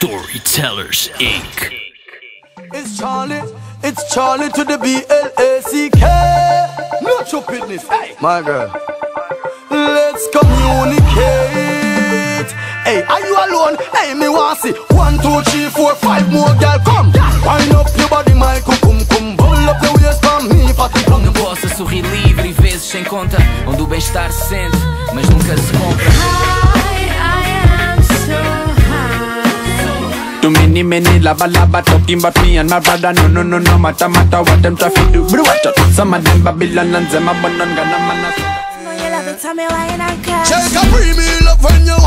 Storytellers Inc. It's Charlie to the B-L-A-C-K. No stupidness, hey, my girl. Let's communicate. Hey, are you alone? Hey, me want see 1, 2, 3, 4, 5 more, girl, come. Wind up your body, my cum. Bubble up your waist from me, fatty cum. Não posso sorrir livre e vezes sem conta, onde o bem-estar se sente, mas nunca se compra. Too many lava talking about me and my brother. No matter what them try to do. Bro, watch out. Some of them Babylon and them a banan gonna man. Check a premium love when you